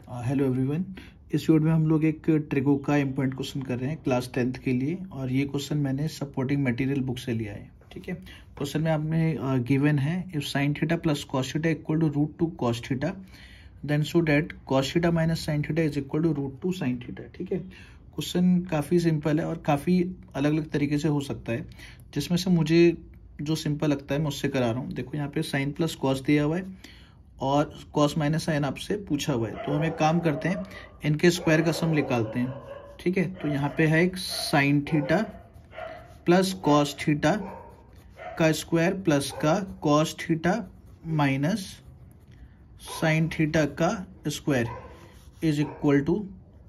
Hello everyone. इस video में हम लोग एक ट्रिगो का इम्पोर्टेंट क्वेश्चन कर रहे हैं क्लास 10th के लिए, और ये क्वेश्चन मैंने सपोर्टिंग मटेरियल बुक से लिया है। ठीक है, क्वेश्चन में आपने गिवन है if sine theta plus cos theta equal to root two cos theta then so that cos theta minus sine theta is equal to root two sine theta. ठीक है, क्वेश्चन काफ़ी सिंपल है और काफ़ी अलग अलग तरीके से हो सकता है, जिसमें से मुझे जो सिंपल लगता है मैं उससे करा रहा हूँ। देखो यहाँ पे साइन प्लस कॉस दिया हुआ है और कॉस माइनस साइन आपसे पूछा हुआ है, तो हम एक काम करते हैं, इनके स्क्वायर का सम निकालते हैं। ठीक है, तो यहाँ पे है एक sine theta plus cos theta का स्क्वायर प्लस का cos theta minus sine theta का स्क्वायर इज इक्वल टू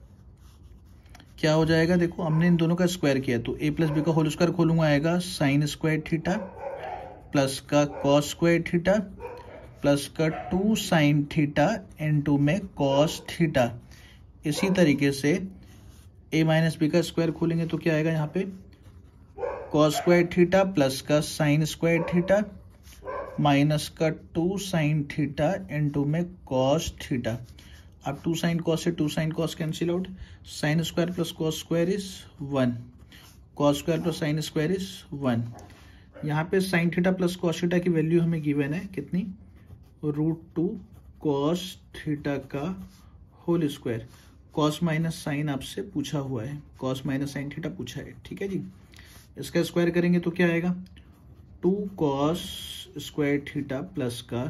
क्या हो जाएगा। देखो हमने इन दोनों का स्क्वायर किया, तो a प्लस बी का होल स्क्वायर खोलूंगा, आएगा साइन स्क्वायर थीटा प्लस का कॉस स्क्वायर थीटा प्लस का 2 साइन थीटा इनटू में कॉस थीटा। इसी तरीके से a माइनस बी का स्क्वायर खोलेंगे तो क्या आएगा, यहाँ पे कॉस स्क्वायर थीटा प्लस का साइन स्क्वायर थीटा माइनस का 2 साइन थीटा इनटू में कॉस थीटा। अब 2 साइन कॉस से 2 sine cos cancel out, sine square plus cos square is 1, cos square plus sine square is 1। यहाँ पे sine theta plus cos theta की value हमें given है कितनी, रूट टू कॉस थीटा का whole square. Cos minus sine आपसे पूछा हुआ है, कॉस माइनस साइन थीटा पूछा है। ठीक है जी, इसका स्क्वायर करेंगे तो क्या आएगा, 2 कॉस स्क्वायर थीटा प्लस का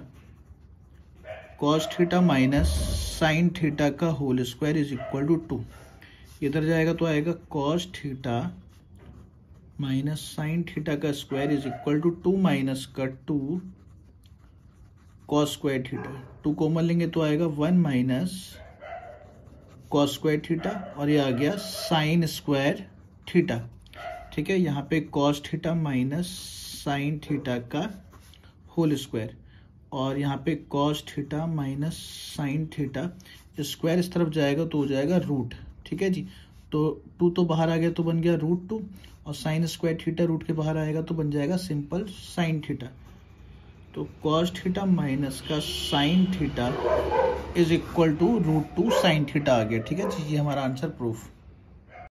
cos theta minus sine theta का whole square is equal to 2। इधर जाएगा तो आएगा cos theta minus sine theta का square is equal to 2 minus का 2 कॉस स्क्वायर थीटा। 2 कॉमन लेंगे तो आएगा 1 माइनस कॉस स्क्वायर थीटा, और ये आ गया साइन स्क्वायर थीटा। ठीक है, यहाँ पे cos theta minus sine theta का होल स्क्वायर, और यहाँ पे cos theta minus sine theta. Square इस तरफ जाएगा तो हो जाएगा रूट। ठीक है जी, तो 2 तो बाहर आ गया तो बन गया रूट 2, और साइन स्क्वायर थीटा रूट के बाहर आएगा तो बन जाएगा सिंपल साइन थीटा। तो कॉस थीटा माइनस का sine theta is equal to root two sine theta आ गया। ठीक है जी, ये हमारा आंसर प्रूफ।